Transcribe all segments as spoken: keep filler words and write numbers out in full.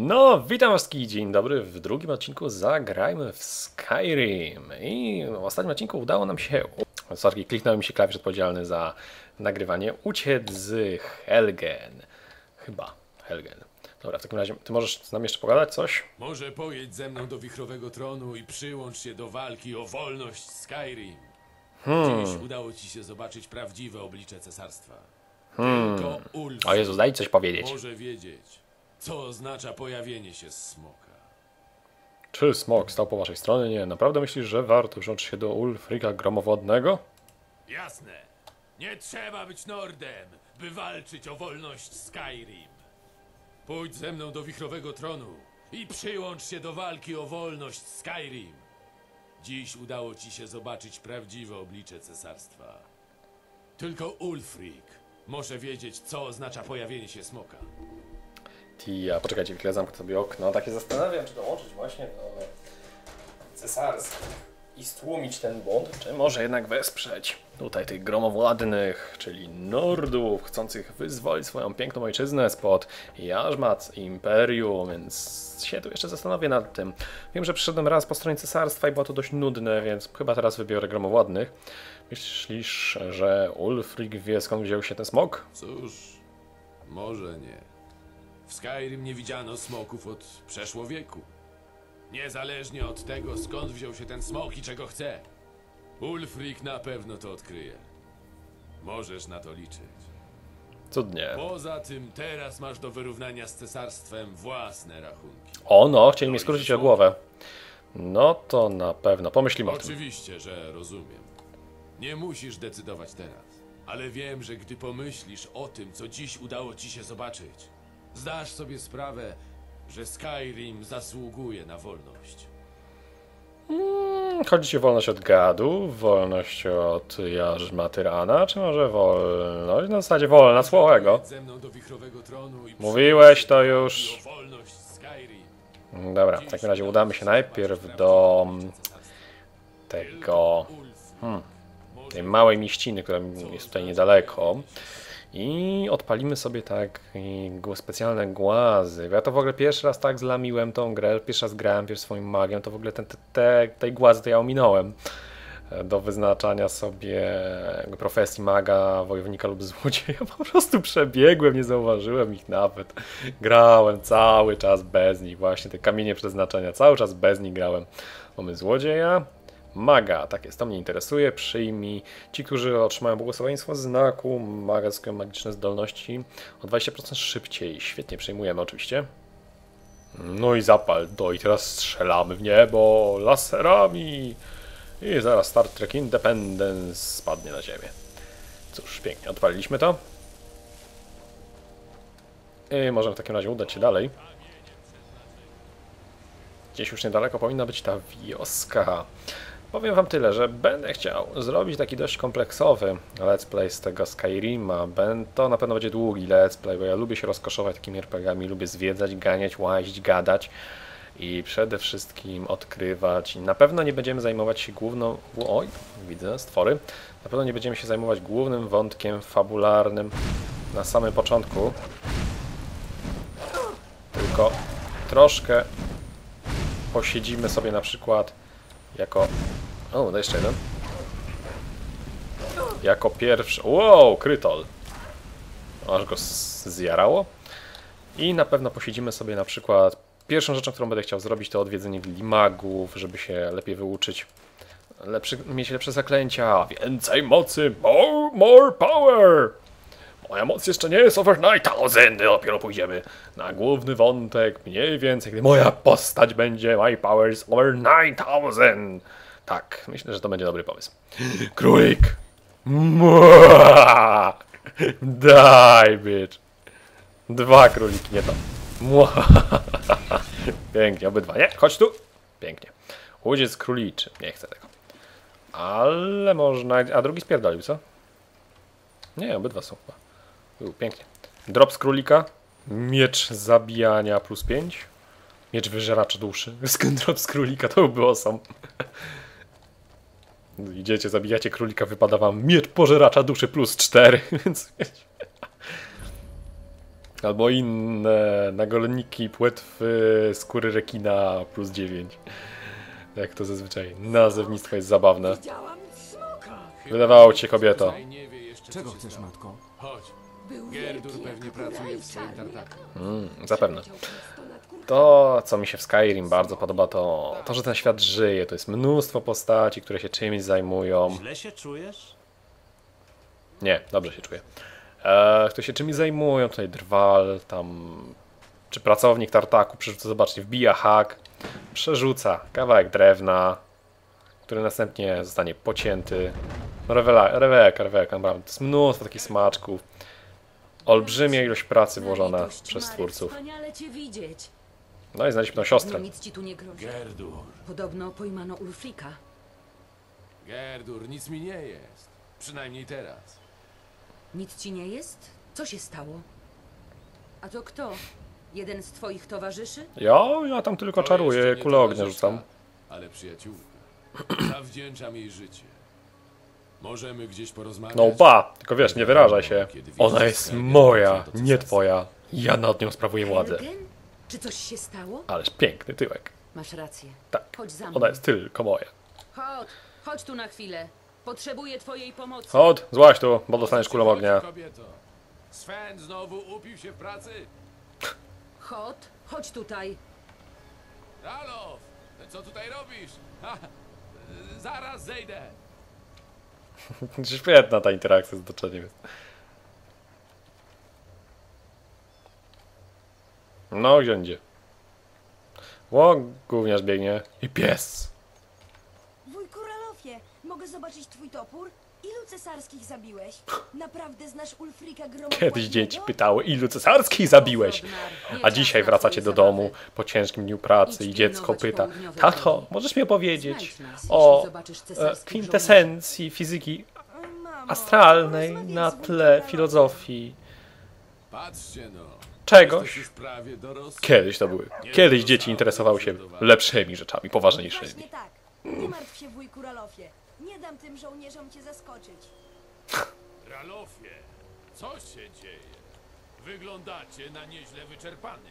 No, witam was, dzień dobry. W drugim odcinku zagrajmy w Skyrim. I w ostatnim odcinku udało nam się... Sorry, kliknął mi się klawisz odpowiedzialny za nagrywanie. Uciec z Helgen. Chyba Helgen. Dobra, w takim razie, ty możesz z nami jeszcze pogadać coś? Może pojedź ze mną do Wichrowego Tronu i przyłącz się do walki o wolność Skyrim. Hmm. Dziś udało ci się zobaczyć prawdziwe oblicze cesarstwa. Hmm. Tylko Ulf O Jezus, daj coś powiedzieć. może wiedzieć, co oznacza pojawienie się smoka. Czy smok stał po waszej stronie? Nie. Naprawdę myślisz, że warto wziąć się do Ulfrika Gromowodnego? Jasne. Nie trzeba być Nordem, by walczyć o wolność Skyrim. Pójdź ze mną do Wichrowego Tronu i przyłącz się do walki o wolność Skyrim. Dziś udało ci się zobaczyć prawdziwe oblicze cesarstwa. Tylko Ulfric może wiedzieć, co oznacza pojawienie się smoka. Tia, poczekajcie chwilę, zamknę sobie okno. Tak się zastanawiam, czy dołączyć właśnie do cesarskich i stłumić ten błąd, czy może jednak wesprzeć tutaj tych gromowładnych, czyli Nordów, chcących wyzwolić swoją piękną ojczyznę spod jarzmat imperium, więc się tu jeszcze zastanowię nad tym. Wiem, że przyszedłem raz po stronie cesarstwa i było to dość nudne, więc chyba teraz wybiorę gromowładnych. Myślisz, że Ulfric wie, skąd wziął się ten smok? Cóż, może nie. W Skyrim nie widziano smoków od przeszło wieku. Niezależnie od tego, skąd wziął się ten smok i czego chce, Ulfric na pewno to odkryje. Możesz na to liczyć. Cudnie. Poza tym teraz masz do wyrównania z cesarstwem własne rachunki. O no, chcieli mnie skrócić o głowę. No to na pewno, pomyślimy o tym. Oczywiście, że rozumiem. Nie musisz decydować teraz, ale wiem, że gdy pomyślisz o tym, co dziś udało ci się zobaczyć, zdasz sobie sprawę, że Skyrim zasługuje na wolność. Hmm, chodzi ci o wolność od gadu, wolność od jarzma tyrana, czy może wolność? Na zasadzie wolna słowego. Ze mną do Wichrowego Tronu i Mówiłeś to już. o wolność Skyrim. Dobra, w takim razie udamy się najpierw do tego, hmm, tej małej mieściny, która jest tutaj niedaleko. I odpalimy sobie tak specjalne głazy. Ja to w ogóle pierwszy raz tak zlamiłem tą grę, pierwszy raz grałem pierwszy swoim magiem, to w ogóle ten, te, te, tej głazy to ja ominąłem. Do wyznaczania sobie profesji maga, wojownika lub złodzieja. Po prostu przebiegłem, nie zauważyłem ich nawet. Grałem cały czas bez nich, właśnie te kamienie przeznaczenia, cały czas bez nich grałem. Mamy złodzieja. Maga, tak jest, to mnie interesuje. Przyjmij. Ci, którzy otrzymają błogosławieństwo znaku, maga zyskują magiczne zdolności o dwadzieścia procent szybciej. Świetnie, przyjmujemy oczywiście. No i zapal to i teraz strzelamy w niebo laserami. I zaraz Star Trek Independence spadnie na ziemię. Cóż, pięknie, odpaliliśmy to. I możemy w takim razie udać się dalej. Gdzieś już niedaleko powinna być ta wioska. Powiem wam tyle, że będę chciał zrobić taki dość kompleksowy let's play z tego Skyrima. To na pewno będzie długi let's play, bo ja lubię się rozkoszować takimi er pe gami, lubię zwiedzać, ganiać, łazić, gadać i przede wszystkim odkrywać. Na pewno nie będziemy zajmować się główną... Oj, widzę stwory. Na pewno nie będziemy się zajmować głównym wątkiem fabularnym na samym początku. Tylko troszkę posiedzimy sobie na przykład jako... O, daj jeszcze jeden. Jako pierwszy... Wow, krytol. Aż go zjarało. I na pewno posiedzimy sobie na przykład... Pierwszą rzeczą, którą będę chciał zrobić, to odwiedzenie limagów, żeby się lepiej wyuczyć. Lepszy, mieć lepsze zaklęcia. Więcej mocy. More, more power. Moja moc jeszcze nie jest over nine thousand. Dopiero pójdziemy na główny wątek. Mniej więcej, gdy moja postać będzie my power is over nine thousand. Tak, myślę, że to będzie dobry pomysł. Królik! Mua! Daj, bitch! Dwa króliki, nie to. Mua! Pięknie, obydwa, nie? Chodź tu! Pięknie. Łudziec króliczy, nie chcę tego. Ale można... A drugi spierdolił, co? Nie, obydwa są chyba. Był, pięknie. Drop z królika. Miecz zabijania plus pięć. Miecz wyżeracza duszy. Drop z królika, to by awesome. Idziecie, zabijacie królika, wypada wam miecz pożeracza duszy plus cztery, więc Albo inne nagolniki, płetwy, skóry rekina plus dziewięć. Jak to zazwyczaj. Nazewnictwo jest zabawne. Widziałam smoka. Wydawało ci się, kobieto. Tutaj nie wie jeszcze, co Czego się chcesz, stało. matko? Chodź. Był Gerdur wielki pewnie jak pracuje góra w swoim i czarny tartaku. jak Mm, zapewne. Leciał prosto nad kurtką. To, co mi się w Skyrim bardzo podoba, to to, że ten świat żyje. To jest mnóstwo postaci, które się czymś zajmują. Źle się czujesz? Nie, dobrze się czuję. E, które się czymś zajmują. Tutaj drwal, tam... Czy pracownik tartaku, przerzuca, zobaczcie, wbija hak, przerzuca kawałek drewna, który następnie zostanie pocięty. No rewela, rewelka, rewelka, naprawdę. To jest mnóstwo takich smaczków. Olbrzymia ilość pracy włożona Na litość, przez Marek, twórców. Wspaniale cię widzieć. No i znaleźliśmy tą No siostrę. nic ci tu nie grozi. Gerdur. Podobno pojmano Ulfrika. Gerdur, nic mi nie jest. Przynajmniej teraz. Nic ci nie jest? Co się stało? A to kto? Jeden z twoich towarzyszy? Ja, ja tam tylko To czaruję, jeszcze nie kulę ognia towarzyszka, rzucam. Ale przyjaciółka. Zawdzięczam jej życie. Możemy gdzieś porozmawiać? No ba, tylko wiesz, nie wyrażaj się. Kiedy widzisz Ona jest skargę, moja, to co nie to twoja. Ja nad nią sprawuję władzę. Helgen? Czy coś się stało? Ależ piękny tyłek. Masz rację. Tak, Chodź za mną. ona jest tylko moja. Chodź, chodź tu na chwilę. Potrzebuję twojej pomocy. Chodź, złaź tu, bo dostaniesz Co ci kulą chodzi, ognia. kobieto? Sven znowu upił się w pracy? Chodź, chodź tutaj. Ralof, co tutaj robisz? Ha, zaraz zejdę. Świetna ta interakcja z otoczeniem jest. No, gdzie idzie? Ło, gówniarz biegnie. I pies. Wujku Ralofie, mogę zobaczyć twój topór? Ilu cesarskich zabiłeś? Naprawdę znasz Ulfrika Gromowładnego? Kiedyś dzieci pytały, ilu cesarskich zabiłeś? A dzisiaj wracacie do domu po ciężkim dniu pracy i dziecko pyta: tato, możesz mi opowiedzieć o e, kwintesencji fizyki Mamo, astralnej porozmawiaj na z wujkiem tle Ralofem. filozofii Patrzcie no. czegoś? Jesteś już prawie dorosły. Kiedyś to były. Kiedyś dzieci interesowały się lepszymi rzeczami, poważniejszymi. Właśnie tak. Nie martw się, wujku Ralofie. Nie dam tym żołnierzom cię zaskoczyć. Ralofie, co się dzieje? Wyglądacie na nieźle wyczerpany.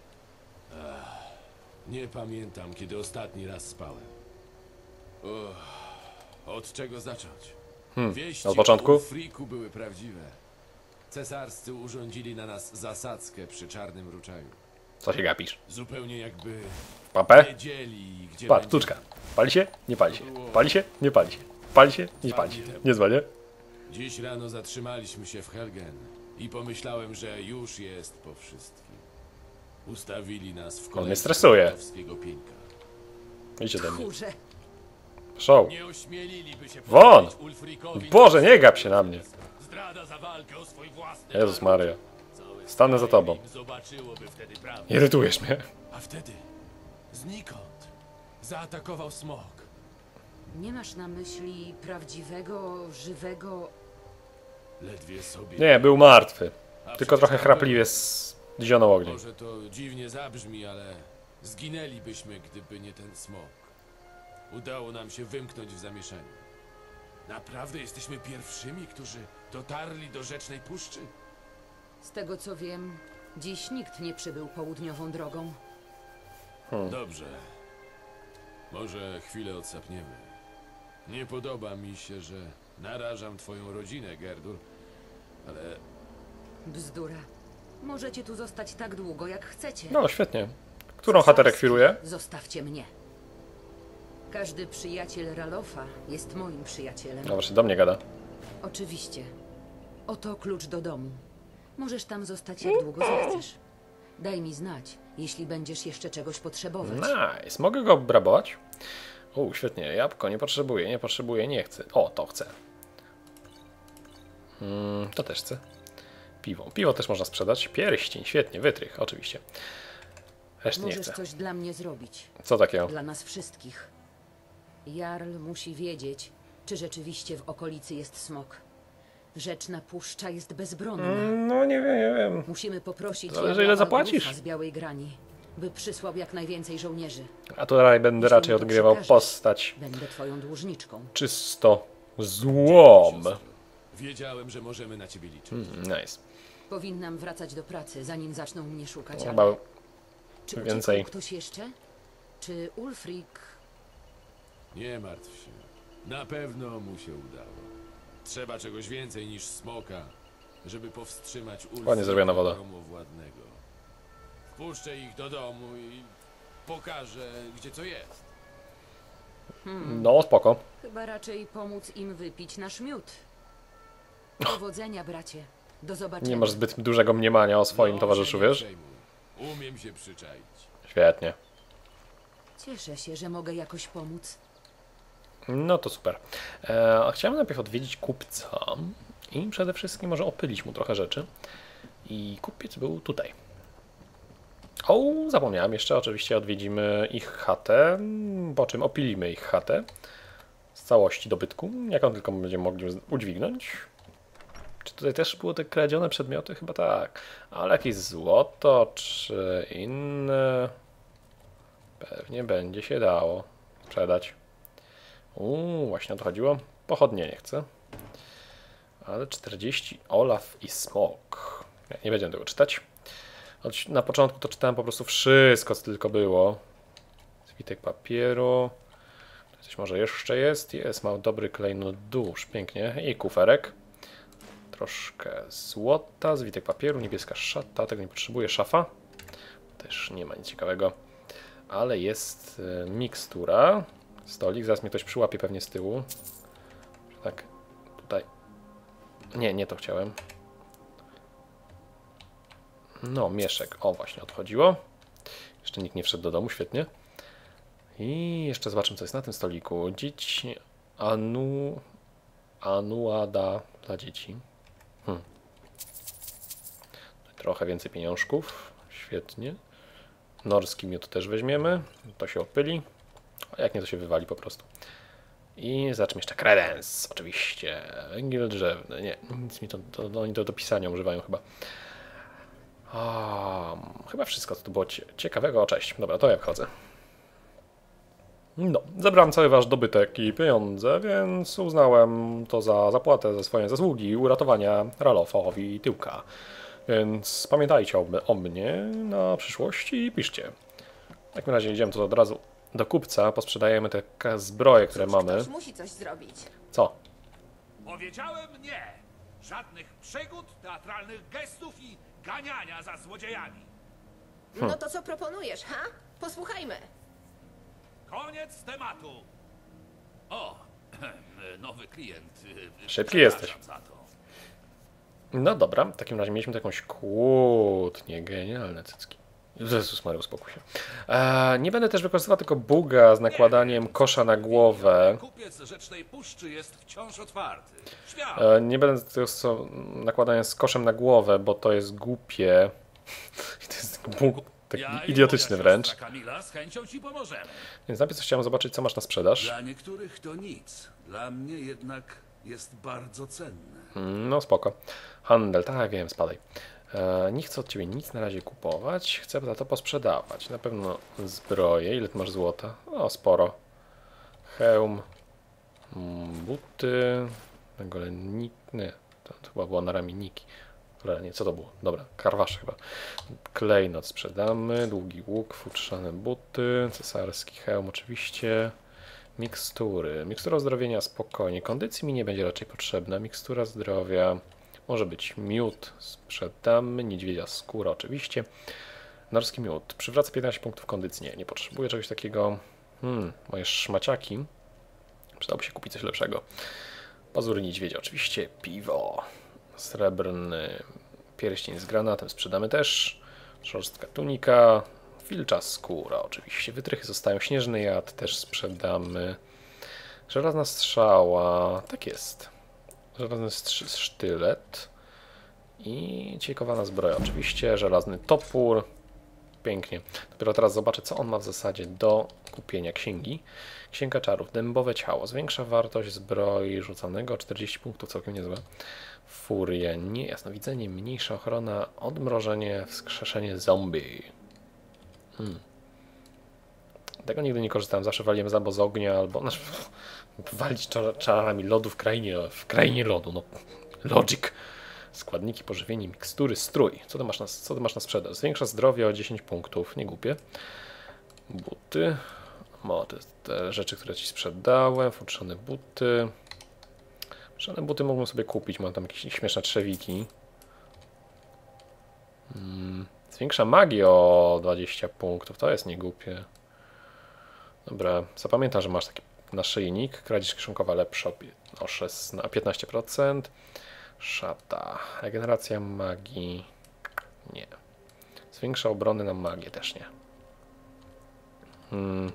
Ach, nie pamiętam, kiedy ostatni raz spałem. Uff, od czego zacząć? Hmm, Wieści od początku? o Ulfriku były prawdziwe. Cesarscy urządzili na nas zasadzkę przy Czarnym Ruczaju. Co się gapisz? Zupełnie jakby Papę? wiedzieli, gdzie Patrz, będzie. tuczka. Pali się? Nie pali się. Pali się? Nie pali się. Pali się? Nie pali się. Niezła, nie? Dziś rano zatrzymaliśmy się w Helgen i pomyślałem, że już jest po wszystkim. Ustawili nas w mnie kolejce stresuje. królewskiego pieńka. Idźcie do mnie. Kurze, Show. Nie ośmieliliby się Won! powiedzieć Ulfrikowi, Boże, nie gap się na mnie. zdrada za walkę o swój własny Jezus naród. Maria. Cały Stanę za tobą. Skyrim zobaczyłoby wtedy prawdę. Irytujesz mnie. A wtedy znikąd zaatakował smok. nie masz na myśli prawdziwego, żywego... Ledwie sobie... Nie, był martwy. A Tylko przecież trochę tam chrapliwie z zionął ogniem. Może to dziwnie zabrzmi, ale zginęlibyśmy, gdyby nie ten smok. Udało nam się wymknąć w zamieszaniu. Naprawdę jesteśmy pierwszymi, którzy dotarli do Rzecznej Puszczy? Z tego co wiem, dziś nikt nie przybył południową drogą. Dobrze. Może chwilę odsapniemy. Nie podoba mi się, że narażam twoją rodzinę, Gerdur, ale Bzdura. Możecie tu zostać tak długo, jak chcecie. No, świetnie. Którą chatę rekwiruje? Zostawcie mnie. Każdy przyjaciel Ralofa jest moim przyjacielem. No właśnie, do mnie gada. Oczywiście. Oto klucz do domu. Możesz tam zostać jak długo zechcesz. Daj mi znać, jeśli będziesz jeszcze czegoś potrzebować. Nice. Mogę go obrabować? O, świetnie. Jabłko nie potrzebuję, nie potrzebuję, nie chcę. O, to chcę. Mm, to też chcę. Piwo. Piwo też można sprzedać. Pierścień, świetnie. Wytrych, oczywiście. Reszty nie Możesz chcę. coś dla mnie zrobić. Co takiego? Dla nas wszystkich. Jarl musi wiedzieć, czy rzeczywiście w okolicy jest smok. Rzeczna Puszcza jest bezbronna. No, nie wiem, nie wiem. Musimy poprosić Zależy, Jarla ile zapłacisz. Algrufa z Białej Grani, by przysłał jak najwięcej żołnierzy. A tutaj będę Jeśli raczej mi to odgrywał przekażesz, postać Będę twoją dłużniczką. czysto złom. siostro, wiedziałem, że możemy na ciebie liczyć. Mm, nice. Powinnam wracać do pracy, zanim zaczną mnie szukać. Chyba Ale... Czy więcej. uciekł ktoś jeszcze? Czy Ulfric... Nie martw się. Na pewno mu się udało. Trzeba czegoś więcej niż smoka, żeby powstrzymać Ładnie zrobiona woda. gromowładnego. Wpuszczę ich do domu i pokażę, gdzie co jest. No, spoko. Chyba raczej pomóc im wypić nasz miód. Powodzenia, bracie. Do zobaczenia. Nie masz zbyt dużego mniemania o swoim No, towarzyszu, się nie wiesz? przejmuj. Umiem się przyczaić. Świetnie. Cieszę się, że mogę jakoś pomóc. No to super. E, a chciałem najpierw odwiedzić kupca i przede wszystkim może opylić mu trochę rzeczy. I kupiec był tutaj. O, zapomniałem jeszcze, oczywiście odwiedzimy ich chatę, po czym opilimy ich chatę z całości dobytku, jak on tylko będziemy mogli udźwignąć. Czy tutaj też były te kradzione przedmioty? Chyba tak. Ale jakieś złoto czy inne pewnie będzie się dało sprzedać. Uuu, właśnie o to chodziło. Pochodnie nie chcę. Ale czterdzieści Olaf i Smok. Nie, nie będziemy tego czytać. Na początku to czytałem po prostu wszystko, co tylko było. Zwitek papieru. Coś może jeszcze jest. Jest, ma dobry klejnot dusz. Pięknie. I kuferek. Troszkę złota. Zwitek papieru. Niebieska szata. Tego nie potrzebuję. Szafa. Też nie ma nic ciekawego. Ale jest e, mikstura. Stolik. Zaraz mnie ktoś przyłapie pewnie z tyłu. Tak. Tutaj. Nie, nie to chciałem. No, mieszek. O, właśnie odchodziło. Jeszcze nikt nie wszedł do domu, świetnie. I jeszcze zobaczymy, co jest na tym stoliku. Dzieci Anu... Anuada dla dzieci. Hmm. Trochę więcej pieniążków. Świetnie. Norski miód też weźmiemy. To się opyli. A jak nie, to się wywali po prostu. I zobaczymy jeszcze kredens. Oczywiście. Węgiel drzewny. Nie, nic mi to, to, to oni to do pisania używają chyba. O, chyba wszystko, co tu było ciekawego. Cześć. Dobra, to ja wchodzę. No, zebrałem cały wasz dobytek i pieniądze, więc uznałem to za zapłatę za swoje zasługi i uratowania Ralofowi tyłka. Więc pamiętajcie o, o mnie na przyszłość i piszcie. W takim razie idziemy tu od razu do kupca, posprzedajemy te zbroje, które Cóż, mamy. Ktoś musi coś zrobić. Co? Powiedziałem nie! Żadnych przygód, teatralnych gestów i ganiania za złodziejami. No to co proponujesz, ha? Posłuchajmy. Koniec tematu. O, nowy klient. Szybki jesteś. Przepraszam za to. No dobra, w takim razie mieliśmy jakąś kłótnię. Genialne cycki. Jezus Maria, uspokój się. E, nie będę też wykorzystywał tylko buga z nakładaniem kosza na głowę. Kupiec Rzecznej Puszczy jest wciąż otwarty. Śmiało. E, nie będę tego so, nakładania z koszem na głowę, bo to jest głupie. To jest bóg taki Ja i idiotyczny moja wręcz. siostra Kamila z chęcią ci pomożemy. Więc najpierw chciałem zobaczyć, co masz na sprzedaż. Dla niektórych to nic, dla mnie jednak jest bardzo cenne. No spoko. Handel, tak wiem, spadaj. E, nie chcę od ciebie nic na razie kupować, chcę za to posprzedawać. Na pewno zbroję. Ile ty masz złota? O, sporo. Hełm, mm, buty, nagolennik, nie, to, to chyba było na ramienniki. Dobra, nie, co to było? Dobra, karwasz chyba. Klejnot sprzedamy, długi łuk, futrzane buty, cesarski hełm oczywiście. Mikstury. Mikstura zdrowienia spokojnie. Kondycji mi nie będzie raczej potrzebna. Mikstura zdrowia. Może być miód. Sprzedamy. Niedźwiedzia skóra oczywiście. Norski miód. Przywraca piętnaście punktów kondycji. Nie, nie potrzebuję czegoś takiego. Hmm, moje szmaciaki. Przydałoby się kupić coś lepszego. Pazury niedźwiedzia oczywiście. Piwo. Srebrny pierścień z granatem sprzedamy też. Szorstka tunika. Wilcza skóra, oczywiście. Wytrychy zostają. Śnieżny jad też sprzedamy. Żelazna strzała. Tak jest. Żelazny sztylet. I ciekowana zbroja. Oczywiście. Żelazny topór. Pięknie. Dopiero teraz zobaczę, co on ma w zasadzie do kupienia księgi. Księga czarów. Dębowe ciało. Zwiększa wartość zbroi rzucanego. czterdzieści punktów. Całkiem niezłe. Furia. Nie. Jasnowidzenie. Mniejsza ochrona. Odmrożenie. Wskrzeszenie zombie. Hmm. Tego nigdy nie korzystałem, zawsze waliłem z albo z ognia, albo znaczy, walić czar czarami lodu w krainie, w krainie lodu, no logic. Składniki, pożywienie, mikstury, strój. Co ty masz na, co ty masz na sprzedaż? Zwiększa zdrowie o dziesięć punktów, nie głupie. Buty. O, te, te rzeczy, które ci sprzedałem. Futrzone buty. Futrzone buty mógłbym sobie kupić, mam tam jakieś śmieszne trzewiki. Hmm. Zwiększa magię o dwadzieścia punktów, to jest niegłupie. Dobra, zapamiętam, że masz taki naszyjnik. Kradzież kieszonkowa lepsza o piętnaście procent. Szata. Regeneracja magii. Nie. Zwiększa obrony na magię też nie. Hmm.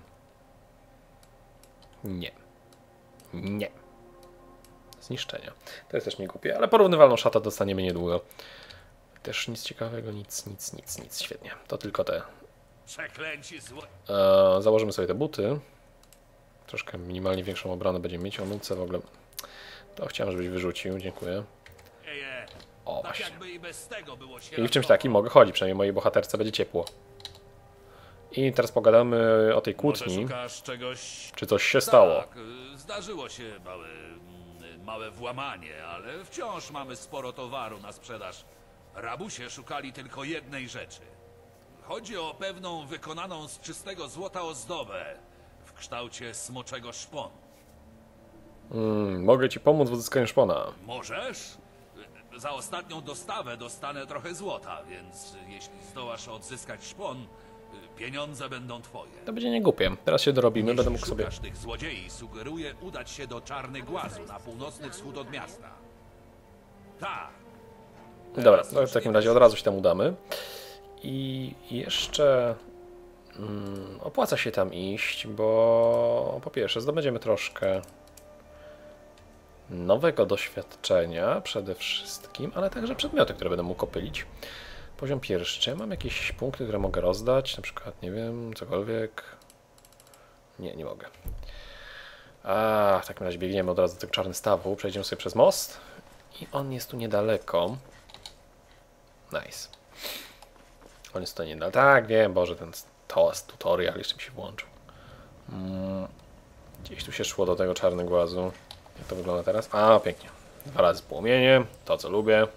Nie. Nie. Zniszczenia. To jest też nie głupie, ale porównywalną szatę dostaniemy niedługo. Też nic ciekawego, nic, nic, nic, nic. Świetnie. To tylko te. Przeklęci zło... E, założymy sobie te buty. Troszkę minimalnie większą obronę będziemy mieć. O nuce w ogóle. To chciałem, żebyś wyrzucił. Dziękuję. Eje, O, tak właśnie. jakby i bez tego było się I w czymś takim mogę chodzić. Przynajmniej mojej bohaterce będzie ciepło. I teraz pogadamy o tej Może kłótni. szukasz czegoś... Czy coś się stało? Tak, y, zdarzyło się małe, mm, małe włamanie, ale wciąż mamy sporo towaru na sprzedaż. Rabusie szukali tylko jednej rzeczy. Chodzi o pewną wykonaną z czystego złota ozdobę w kształcie smoczego szponu. Mm, mogę ci pomóc w uzyskaniu szpona. Możesz? Y, Za ostatnią dostawę dostanę trochę złota, więc jeśli zdołasz odzyskać szpon, y, pieniądze będą twoje. To będzie niegłupie. Teraz się dorobimy, będę mógł sobie... Szukasz tych złodziei, sugeruję udać się do Czarny Głazu na północny wschód od miasta. Tak. Dobra, to w takim razie od razu się tam udamy. I jeszcze mm, opłaca się tam iść, bo po pierwsze zdobędziemy troszkę nowego doświadczenia przede wszystkim, ale także przedmioty, które będę mógł opylić. Poziom pierwszy. Mam jakieś punkty, które mogę rozdać, na przykład, nie wiem, cokolwiek. Nie, nie mogę. A, w takim razie biegniemy od razu do tego Czarny Stawu, przejdziemy sobie przez most i on jest tu niedaleko. Nice. On jest tutaj niedaleko. Tak, wiem, Boże, ten to jest tutorial jeszcze mi się włączył. Mm. Gdzieś tu się szło do tego Czarnego Głazu. Jak to wygląda teraz? A, pięknie. Dwa razy płomienie, to co lubię.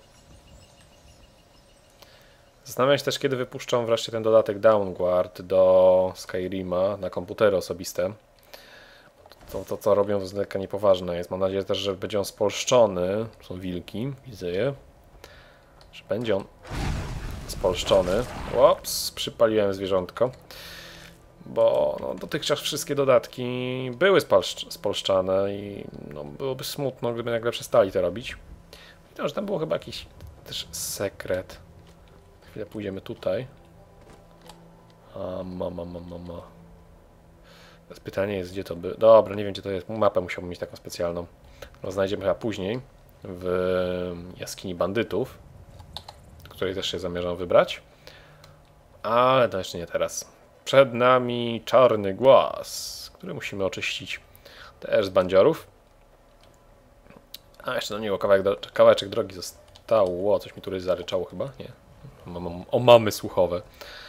Zastanawiam się też, kiedy wypuszczą wreszcie ten dodatek Dawnguard do Skyrima na komputery osobiste. To, to co robią, to jest lekko niepoważne jest. Mam nadzieję też, że będzie on spolszczony. Są wilki, widzę je. Że będzie on spolszczony. Ops, przypaliłem zwierzątko. Bo no, dotychczas wszystkie dodatki były spolszczane i no, byłoby smutno, gdyby nagle przestali to robić. Widzę, że tam było chyba jakiś też sekret. Chwilę pójdziemy tutaj. A mama, mama, mama. Teraz pytanie jest, gdzie to by... Dobra, nie wiem, gdzie to jest. Mapę musiałbym mieć taką specjalną. No, znajdziemy chyba później w jaskini bandytów, której też się zamierzam wybrać. Ale to jeszcze nie teraz. Przed nami Czarny Głaz, który musimy oczyścić też z bandziorów. A jeszcze do niego kawałek, kawałeczek drogi zostało. Coś mi tu zaryczało chyba? Nie. Mam, o mamy słuchowe.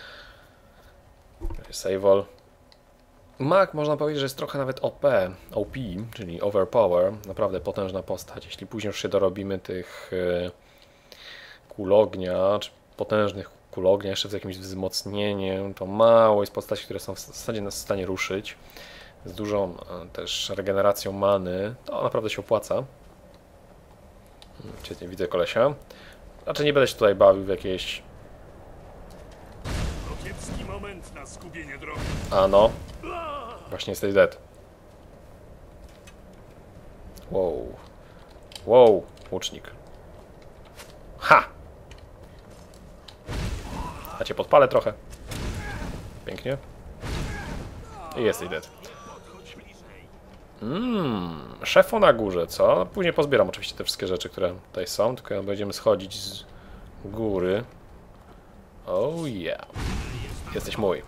Save all. Mag można powiedzieć, że jest trochę nawet O P, O P, czyli overpower. Naprawdę potężna postać. Jeśli później już się dorobimy tych kul ognia, czy potężnych kul ognia, jeszcze z jakimś wzmocnieniem, to mało jest postaci, które są w zasadzie nas w stanie ruszyć. Z dużą też regeneracją many. To naprawdę się opłaca. Świetnie, widzę kolesia. Raczej nie będę się tutaj bawił w jakieś... Kiepski moment na skupienie drogi. A no. Właśnie jesteś dead. Wow. Wow, łucznik. Ha! A cię podpalę trochę. Pięknie. I jesteś dead. Mmm, szefo na górze, co? Później pozbieram oczywiście te wszystkie rzeczy, które tutaj są, tylko będziemy schodzić z góry. Oh yeah. Jesteś mój.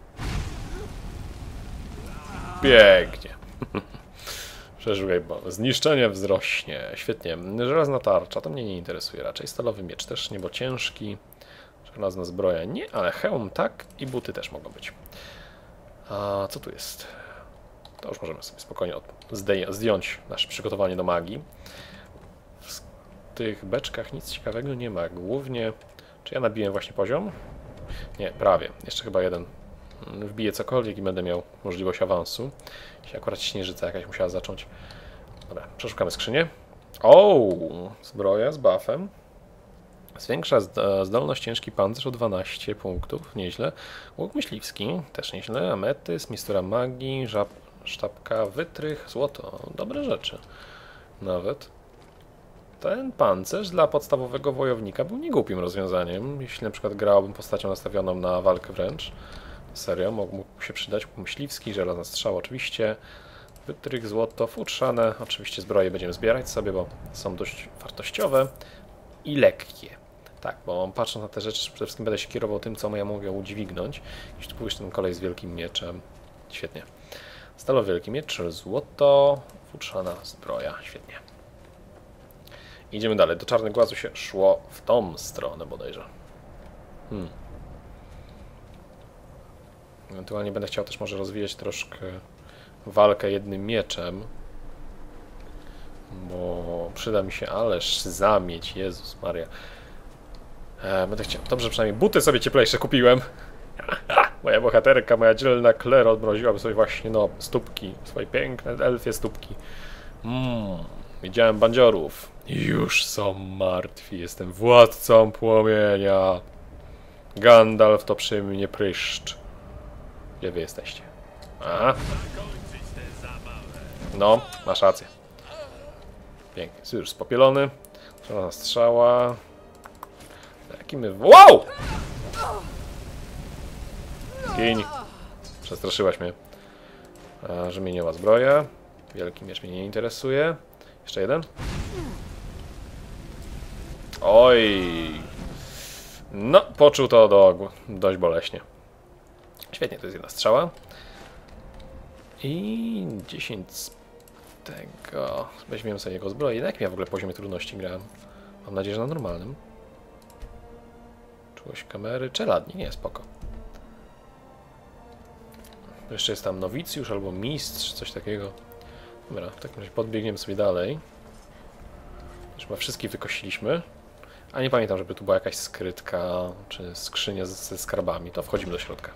Pięknie. Przeżyj, bo zniszczenie wzrośnie. Świetnie. Żelazna tarcza, to mnie nie interesuje raczej. Stalowy miecz też nie, bo ciężki. Żelazna zbroja nie, ale hełm tak i buty też mogą być. A co tu jest? To już możemy sobie spokojnie zdjąć nasze przygotowanie do magii. tych beczkach nic ciekawego nie ma. Głównie... Czy ja nabiłem właśnie poziom? Nie, prawie. Jeszcze chyba jeden. Wbiję cokolwiek i będę miał możliwość awansu. Jeśli akurat śnieżyca jakaś musiała zacząć. Dobra, przeszukamy skrzynię. O, zbroja z buffem. Zwiększa zdolność ciężki pancerz o dwanaście punktów. Nieźle. Łuk myśliwski, też nieźle. Ametyst, mistura magii, żab, sztabka, wytrych, złoto. Dobre rzeczy. Nawet. Ten pancerz dla podstawowego wojownika był niegłupim rozwiązaniem. Jeśli na przykład grałbym postacią nastawioną na walkę wręcz. Serio, mógł się przydać. Łuk myśliwski, żelazna strzała oczywiście. Wytrych, złoto, futrzane. Oczywiście zbroje będziemy zbierać sobie, bo są dość wartościowe i lekkie. Tak, bo patrząc na te rzeczy, przede wszystkim będę się kierował tym, co ja mogę udźwignąć. Jeśli tu pójdziesz ten kolej z wielkim mieczem. Świetnie. Stalowy wielki miecz, złoto, futrzana zbroja. Świetnie. Idziemy dalej. Do Czarnego Głazu się szło w tą stronę bodajże. Hmm. Ewentualnie będę chciał też może rozwijać troszkę walkę jednym mieczem. Bo przyda mi się ależ zamieć. Jezus Maria. E, będę chciał... Dobrze, przynajmniej buty sobie cieplejsze kupiłem. Moja bohaterka, moja dzielna Claire odmroziłaby sobie właśnie, no, stópki. Swoje piękne elfie stópki. Mmm. Widziałem bandziorów. Już są martwi. Jestem władcą płomienia. Gandalf to przy mnie pryszcz. Gdzie wy jesteście? Aha. No, masz rację. Pięknie. Już spopielony. Czarna strzała. Jaki my... Wow! Gień. Przestraszyłaś mnie. A, rzemieniowa zbroja. Wielki miecz mnie nie interesuje. Jeszcze jeden. Oj. No, poczuł to do, dość boleśnie. Świetnie, to jest jedna strzała. I dziesięć z tego. Weźmiemy sobie jego zbroję. Na jakim ja w ogóle poziomie trudności grałem? Mam nadzieję, że na normalnym. Czułość kamery. Czeladnie, nie, spoko. Jeszcze jest tam nowicjusz albo mistrz, coś takiego. Dobra, w takim razie podbiegniemy sobie dalej. Już chyba wszystkich wykosiliśmy. A nie pamiętam, żeby tu była jakaś skrytka, czy skrzynia ze skarbami. To wchodzimy do środka.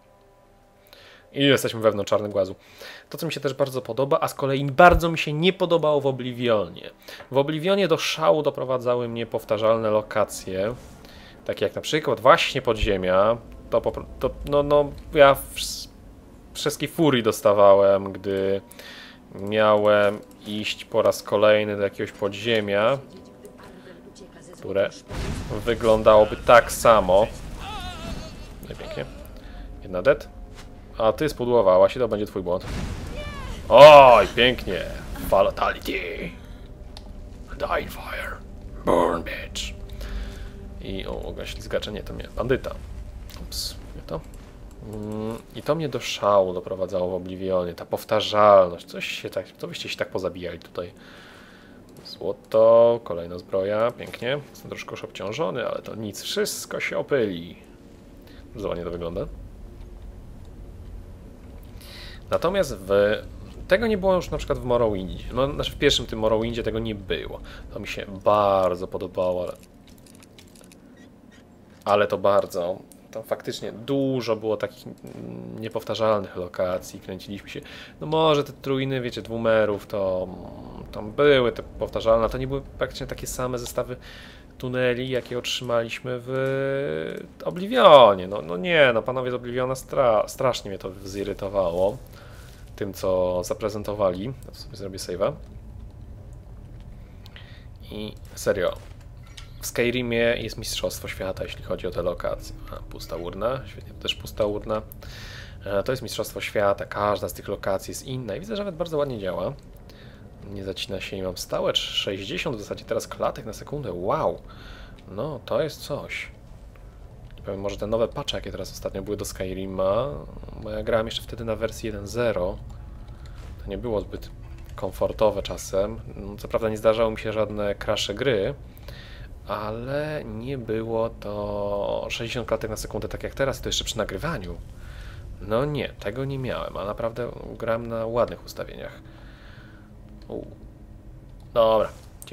I jesteśmy wewnątrz Czarnego Głazu. To, co mi się też bardzo podoba, a z kolei bardzo mi się nie podobało w Oblivionie. W Oblivionie do szału doprowadzały mnie powtarzalne lokacje. Takie jak na przykład właśnie podziemia. To, to no, no, ja wszystkie furii dostawałem, gdy miałem iść po raz kolejny do jakiegoś podziemia, które wyglądałoby tak samo. No i pięknie. Jedna dead. A ty spudłowałaś i to będzie twój błąd. Oj, pięknie. Fatality. Die fire. Burn, bitch. I o, oga ślizgacza, nie, to mnie bandyta. Ups, nie to. Mm, I to mnie do szału doprowadzało w Oblivionie. Ta powtarzalność. Coś się tak, to byście się tak pozabijali tutaj. Złoto, kolejna zbroja, pięknie. Jestem troszkę już obciążony, ale to nic. Wszystko się opyli. Bardzo ładnie to wygląda. Natomiast w... tego nie było już na przykład w Morrowindzie. No, znaczy w pierwszym tym Morrowindzie tego nie było. To mi się bardzo podobało, ale... Ale to bardzo... Tam faktycznie dużo było takich niepowtarzalnych lokacji, kręciliśmy się. No może te trójny, wiecie, dwumerów, to tam były te powtarzalne, a to nie były praktycznie takie same zestawy tuneli, jakie otrzymaliśmy w Oblivionie. No, no nie, no panowie z Obliviona stra strasznie mnie to zirytowało. Tym, co zaprezentowali. Ja to sobie zrobię save'a. I serio. W Skyrimie jest mistrzostwo świata, jeśli chodzi o te lokacje. A, pusta urna, świetnie, to też pusta urna. To jest mistrzostwo świata, każda z tych lokacji jest inna i widzę, że nawet bardzo ładnie działa. Nie zacina się i mam stałe sześćdziesiąt w zasadzie teraz klatek na sekundę, wow! No, to jest coś. Nie powiem, może te nowe patche, jakie teraz ostatnio były do Skyrima, bo ja grałem jeszcze wtedy na wersji jeden zero. To nie było zbyt komfortowe czasem. Co prawda nie zdarzały mi się żadne crashe gry, ale nie było to sześćdziesiąt klatek na sekundę tak jak teraz, to jeszcze przy nagrywaniu. No nie, tego nie miałem, a naprawdę gram na ładnych ustawieniach. U. Dobra,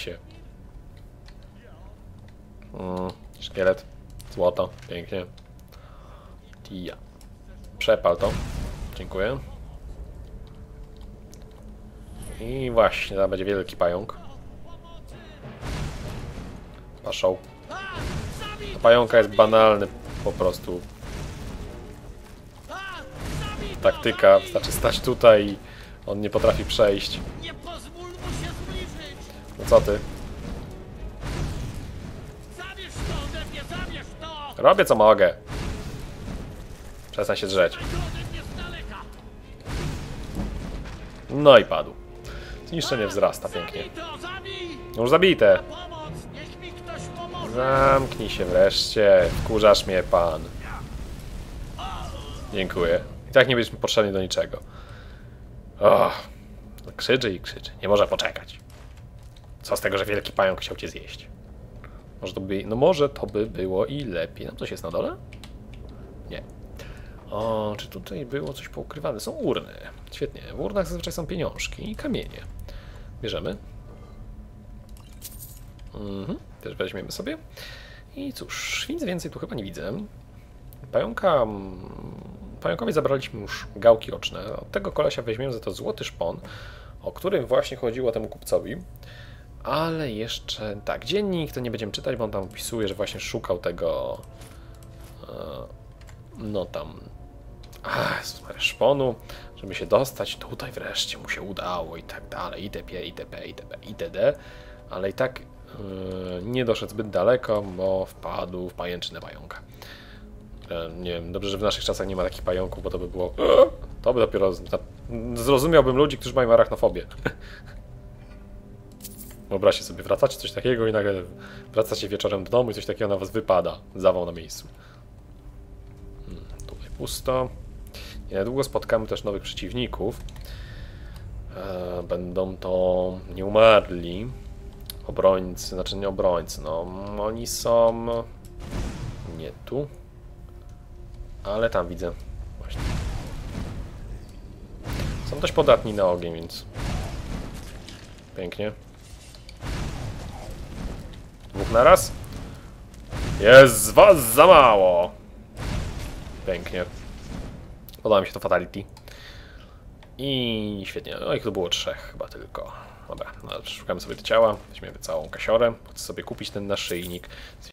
się. Mm, szkielet. Złoto. Pięknie. Tija. Przepal to. Dziękuję. I właśnie, teraz będzie wielki pająk. Paszą. Ta pająka jest banalny po prostu. Taktyka, wystarczy stać tutaj i on nie potrafi przejść. No co ty? Robię co mogę. Przestań się drzeć. No i padł. Zniszczenie wzrasta pięknie. Już zabite. Zamknij się wreszcie. Wkurzasz mnie, pan. Dziękuję. I tak nie będziesz mi potrzebny do niczego. Och. Krzyczy i krzyczy. Nie może poczekać. Co z tego, że wielki pająk chciał cię zjeść? Może to by... No może to by było i lepiej. Tam coś jest na dole? Nie. O, czy tutaj było coś poukrywane? Są urny. Świetnie. W urnach zazwyczaj są pieniążki i kamienie. Bierzemy. Mhm. Też weźmiemy sobie. I cóż, nic więcej tu chyba nie widzę. Pająka... Pająkowi zabraliśmy już gałki oczne. Od tego kolesia weźmiemy za to złoty szpon, o którym właśnie chodziło temu kupcowi. Ale jeszcze... Tak, dziennik to nie będziemy czytać, bo on tam opisuje, że właśnie szukał tego... No tam... Ach, szponu, żeby się dostać tutaj wreszcie mu się udało i tak dalej, itp, itp, itp, itd. Ale i tak yy, nie doszedł zbyt daleko, bo wpadł w pajęczynę pająka. Yy, nie wiem, dobrze, że w naszych czasach nie ma takich pająków, bo to by było... To by dopiero... Zrozumiałbym ludzi, którzy mają arachnofobię. Wyobraźcie sobie, wracacie coś takiego i nagle wracacie wieczorem do domu i coś takiego na was wypada. Zawał na miejscu. Hmm, tutaj pusto. I niedługo spotkamy też nowych przeciwników. E, będą to nieumarli obrońcy, znaczy nie obrońcy, no oni są nie tu, ale tam widzę właśnie. Są dość podatni na ogień, więc pięknie. Dwóch na raz. Jest z was za mało. Pięknie. Podoba mi się to fatality. I świetnie. No i to było trzech chyba tylko. Dobra, no, szukamy sobie te ciała. Weźmiemy całą kasiorę. Chcę sobie kupić ten naszyjnik.